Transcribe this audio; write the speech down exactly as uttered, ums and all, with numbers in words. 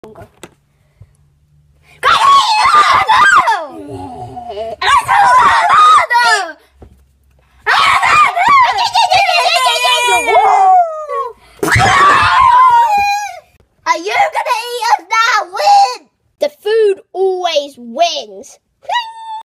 Are you gonna eat us now? Win! The food always wins.